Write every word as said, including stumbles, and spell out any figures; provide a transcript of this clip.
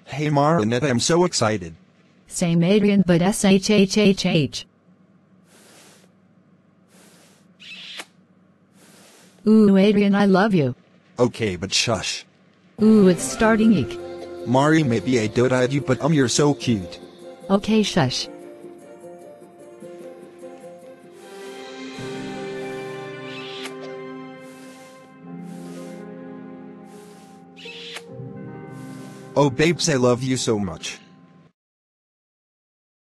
Hey Marinette, I'm so excited. Same Adrian but S H H H H. Ooh Adrian, I love you. Okay, but shush. Ooh, it's starting eek. Mari, maybe I doted you, but um you're so cute. Okay, shush. Oh babes, I love you so much.